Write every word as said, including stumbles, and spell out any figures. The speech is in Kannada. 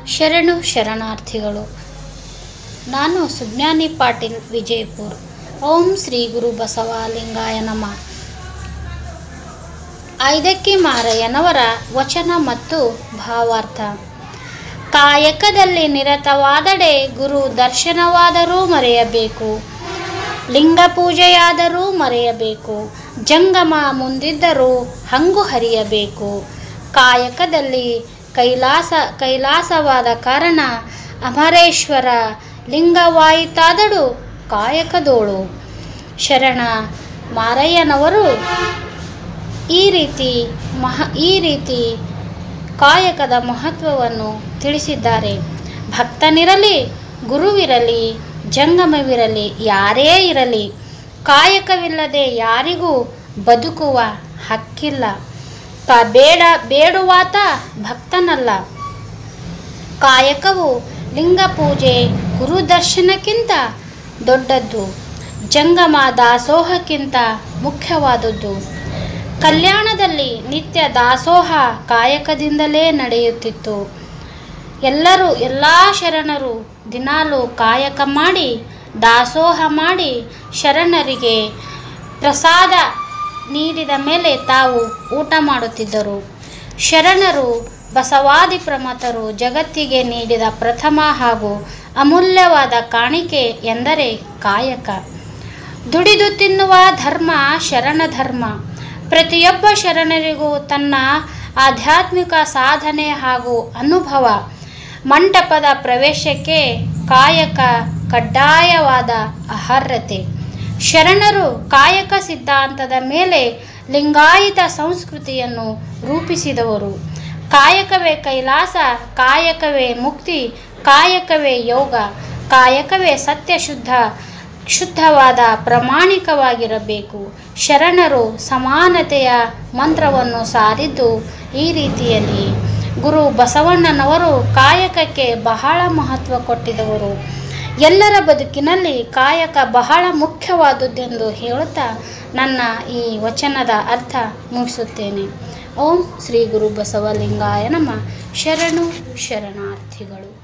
ಶರಣು ಶರಣಾರ್ಥಿಗಳು. ನಾನು ಸುಜ್ಞಾನಿ ಪಾಟೀಲ್, ವಿಜಯಪುರ. ಓಂ ಶ್ರೀ ಗುರು ಬಸವಲಿಂಗಾಯ ನಮಃ. ಐದಕ್ಕಿ ಮಾರಯ್ಯನವರ ವಚನ ಮತ್ತು ಭಾವಾರ್ಥ. ಕಾಯಕದಲ್ಲಿ ನಿರತವಾದಡೆ ಗುರು ದರ್ಶನವಾದರೂ ಮರೆಯಬೇಕು, ಲಿಂಗ ಪೂಜೆಯಾದರೂ ಮರೆಯಬೇಕು, ಜಂಗಮ ಮುಂದಿದ್ದರೂ ಹಂಗು ಹರಿಯಬೇಕು. ಕಾಯಕದಲ್ಲಿ ಕೈಲಾಸ ಕೈಲಾಸವಾದ ಕಾರಣ ಅಮರೇಶ್ವರ ಲಿಂಗವಾಯಿತಾದಡು ಕಾಯಕದೋಳು. ಶರಣ ಮಾರಯ್ಯನವರು ಈ ರೀತಿ ಮಹ ಈ ರೀತಿ ಕಾಯಕದ ಮಹತ್ವವನ್ನು ತಿಳಿಸಿದ್ದಾರೆ. ಭಕ್ತನಿರಲಿ, ಗುರುವಿರಲಿ, ಜಂಗಮವಿರಲಿ, ಯಾರೇ ಇರಲಿ, ಕಾಯಕವಿಲ್ಲದೆ ಯಾರಿಗೂ ಬದುಕುವ ಹಕ್ಕಿಲ್ಲ. ಕ ಬೇಡ ಬೇಡುವಾತ ಭಕ್ತನಲ್ಲ. ಕಾಯಕವು ಲಿಂಗ ಪೂಜೆ, ಗುರುದರ್ಶನಕ್ಕಿಂತ ದೊಡ್ಡದ್ದು, ಜಂಗಮ ದಾಸೋಹಕ್ಕಿಂತ ಮುಖ್ಯವಾದದ್ದು. ಕಲ್ಯಾಣದಲ್ಲಿ ನಿತ್ಯ ದಾಸೋಹ ಕಾಯಕದಿಂದಲೇ ನಡೆಯುತ್ತಿತ್ತು. ಎಲ್ಲರೂ ಎಲ್ಲ ಶರಣರು ದಿನಾಲೂ ಕಾಯಕ ಮಾಡಿ, ದಾಸೋಹ ಮಾಡಿ, ಶರಣರಿಗೆ ಪ್ರಸಾದ ನೀಡಿದ ಮೇಲೆ ತಾವು ಊಟ ಮಾಡುತ್ತಿದ್ದರು. ಶರಣರು ಬಸವಾದಿ ಪ್ರಮಥರು ಜಗತ್ತಿಗೆ ನೀಡಿದ ಪ್ರಥಮ ಹಾಗೂ ಅಮೂಲ್ಯವಾದ ಕಾಣಿಕೆ ಎಂದರೆ ಕಾಯಕ. ದುಡಿದು ತಿನ್ನುವ ಧರ್ಮ ಶರಣ ಧರ್ಮ. ಪ್ರತಿಯೊಬ್ಬ ಶರಣರಿಗೂ ತನ್ನ ಆಧ್ಯಾತ್ಮಿಕ ಸಾಧನೆ ಹಾಗೂ ಅನುಭವ. ಮಂಟಪದ ಪ್ರವೇಶಕ್ಕೆ ಕಾಯಕ ಕಡ್ಡಾಯವಾದ ಅರ್ಹತೆ. ಶರಣರು ಕಾಯಕ ಸಿದ್ಧಾಂತದ ಮೇಲೆ ಲಿಂಗಾಯತ ಸಂಸ್ಕೃತಿಯನ್ನು ರೂಪಿಸಿದವರು. ಕಾಯಕವೇ ಕೈಲಾಸ, ಕಾಯಕವೇ ಮುಕ್ತಿ, ಕಾಯಕವೇ ಯೋಗ, ಕಾಯಕವೇ ಸತ್ಯ ಶುದ್ಧ ಶುದ್ಧವಾದ ಪ್ರಾಮಾಣಿಕವಾಗಿರಬೇಕು. ಶರಣರು ಸಮಾನತೆಯ ಮಂತ್ರವನ್ನು ಸಾರಿದ್ದು ಈ ರೀತಿಯಲ್ಲಿ. ಗುರು ಬಸವಣ್ಣನವರು ಕಾಯಕಕ್ಕೆ ಬಹಳ ಮಹತ್ವ ಕೊಟ್ಟಿದವರು. ಎಲ್ಲರ ಬದುಕಿನಲ್ಲಿ ಕಾಯಕ ಬಹಳ ಮುಖ್ಯವಾದುದೆಂದು ಹೇಳುತ್ತಾ ನನ್ನ ಈ ವಚನದ ಅರ್ಥ ಮುಗಿಸುತ್ತೇನೆ. ಓಂ ಶ್ರೀ ಗುರು ಬಸವಲಿಂಗಾಯ ನಮಃ. ಶರಣು ಶರಣಾರ್ಥಿಗಳು.